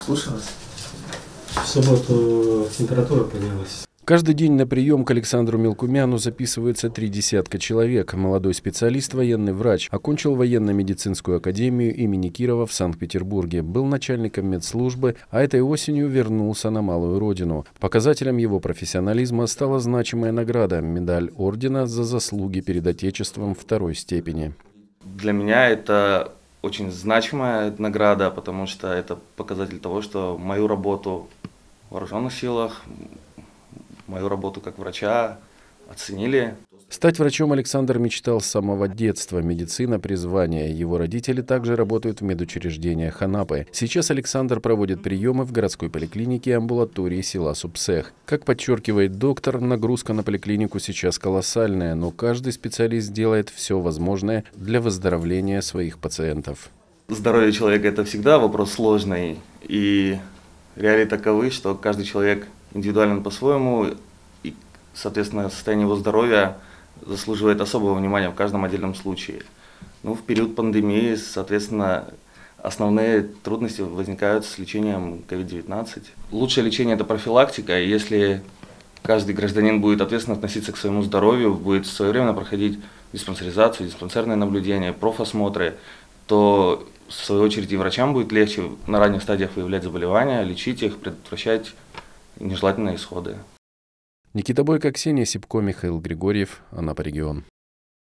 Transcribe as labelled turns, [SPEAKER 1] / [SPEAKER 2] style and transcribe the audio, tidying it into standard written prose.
[SPEAKER 1] Слушаю вас.
[SPEAKER 2] В субботу температура поднялась.
[SPEAKER 3] Каждый день на прием к Александру Мелкумяну записывается 30 человек. Молодой специалист, военный врач. Окончил военно-медицинскую академию имени Кирова в Санкт-Петербурге. Был начальником медслужбы, а этой осенью вернулся на малую родину. Показателем его профессионализма стала значимая награда – медаль ордена за заслуги перед Отечеством второй степени.
[SPEAKER 1] Для меня это очень значимая награда, потому что это показатель того, что мою работу в вооруженных силах, мою работу как врача оценили.
[SPEAKER 3] Стать врачом Александр мечтал с самого детства. Медицина – призвание. Его родители также работают в медучреждениях Анапы. Сейчас Александр проводит приемы в городской поликлинике и амбулатории села Супсех. Как подчеркивает доктор, нагрузка на поликлинику сейчас колоссальная, но каждый специалист делает все возможное для выздоровления своих пациентов.
[SPEAKER 1] Здоровье человека – это всегда вопрос сложный, и реалии таковы, что каждый человек индивидуален по-своему, и, соответственно, состояние его здоровья заслуживает особого внимания в каждом отдельном случае. В период пандемии, соответственно, основные трудности возникают с лечением COVID-19. Лучшее лечение – это профилактика, и если каждый гражданин будет ответственно относиться к своему здоровью, будет своевременно проходить диспансеризацию, диспансерные наблюдения, профосмотры, то, в свою очередь, и врачам будет легче на ранних стадиях выявлять заболевания, лечить их, предотвращать нежелательные исходы.
[SPEAKER 3] Никита Бойко, Ксения Сипко, Михаил Григорьев, Анапа регион.